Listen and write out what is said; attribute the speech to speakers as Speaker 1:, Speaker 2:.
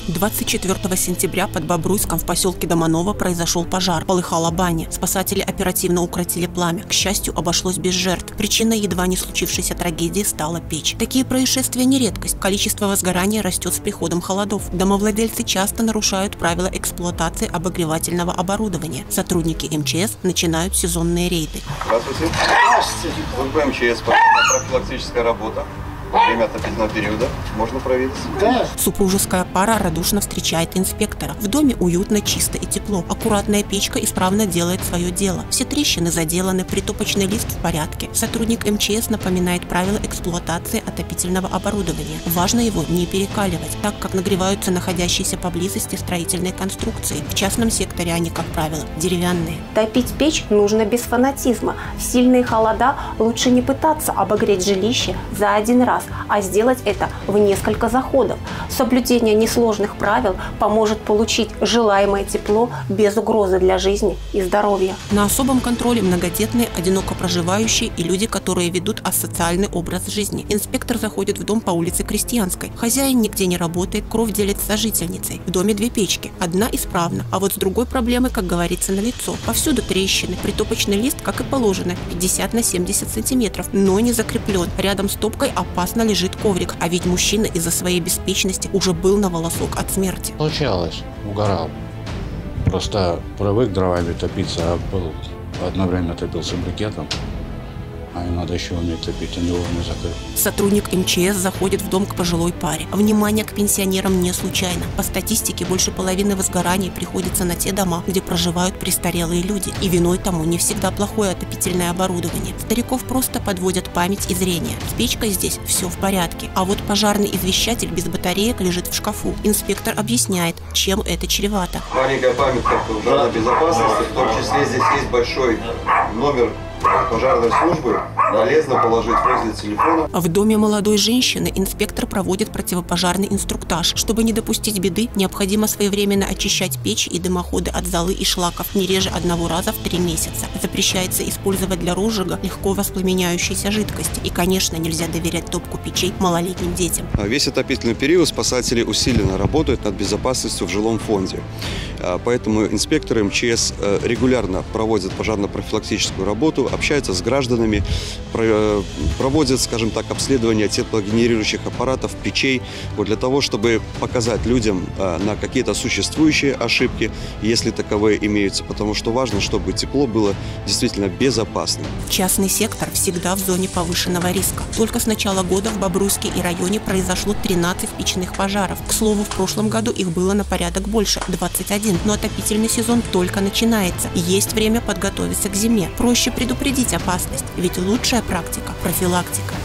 Speaker 1: 24 сентября под Бобруйском в поселке Доманово произошел пожар. Полыхала баня. Спасатели оперативно укротили пламя. К счастью, обошлось без жертв. Причиной едва не случившейся трагедии стала печь. Такие происшествия не редкость. Количество возгорания растет с приходом холодов. Домовладельцы часто нарушают правила эксплуатации обогревательного оборудования. Сотрудники МЧС начинают сезонные рейды.
Speaker 2: Здравствуйте. Здравствуйте. Служба МЧС, профилактическая работа. Во время отопительного периода можно проверить.
Speaker 3: Да.
Speaker 1: Супружеская пара радушно встречает инспектора. В доме уютно, чисто и тепло. Аккуратная печка исправно делает свое дело. Все трещины заделаны, притопочный лист в порядке. Сотрудник МЧС напоминает правила эксплуатации отопительного оборудования. Важно его не перекаливать, так как нагреваются находящиеся поблизости строительные конструкции. В частном секторе они, как правило, деревянные.
Speaker 4: Топить печь нужно без фанатизма. В сильные холода лучше не пытаться обогреть жилище за один раз, а сделать это в несколько заходов. Соблюдение несложных правил поможет получить желаемое тепло без угрозы для жизни и здоровья.
Speaker 1: На особом контроле многодетные, одиноко проживающие и люди, которые ведут асоциальный образ жизни. Инспектор заходит в дом по улице Крестьянской. Хозяин нигде не работает, кровь делит с сожительницей. В доме 2 печки. Одна исправна, а вот с другой проблемой, как говорится, налицо. Повсюду трещины. Притопочный лист, как и положено, 50 на 70 сантиметров, но не закреплен. Рядом с топкой опасно лежит коврик, а ведь мужчина из-за своей беспечности уже был на волосок от смерти.
Speaker 3: Случалось, угорал. Просто привык дровами топиться, а был одно время топился брикетом. А им надо еще уметь топить, они его не закрыли.
Speaker 1: Сотрудник МЧС заходит в дом к пожилой паре. Внимание к пенсионерам не случайно. По статистике, больше половины возгораний приходится на те дома, где проживают престарелые люди. И виной тому не всегда плохое отопительное оборудование. Стариков просто подводят память и зрение. С печкой здесь все в порядке. А вот пожарный извещатель без батареек лежит в шкафу. Инспектор объясняет, чем это чревато.
Speaker 2: Маленькая памятка пожарной безопасности, в том числе здесь есть большой номер пожарной службы, полезно положить возле телефона.
Speaker 1: В доме молодой женщины инспектор проводит противопожарный инструктаж. Чтобы не допустить беды, необходимо своевременно очищать печь и дымоходы от золы и шлаков не реже 1 раза в 3 месяца. Запрещается использовать для розжига легко воспламеняющиеся жидкости. И, конечно, нельзя доверять топку печей малолетним детям.
Speaker 2: Весь отопительный период спасатели усиленно работают над безопасностью в жилом фонде. Поэтому инспекторы МЧС регулярно проводят пожарно-профилактическую работу, общаются с гражданами, проводят, скажем так, обследование теплогенерирующих аппаратов, печей, вот для того, чтобы показать людям на какие-то существующие ошибки, если таковые имеются, потому что важно, чтобы тепло было действительно безопасным.
Speaker 1: Частный сектор всегда в зоне повышенного риска. Только с начала года в Бобруйске и районе произошло 13 печных пожаров. К слову, в прошлом году их было на порядок больше – 21. Но отопительный сезон только начинается. И есть время подготовиться к зиме. Проще предупредить опасность, ведь лучшая практика – профилактика.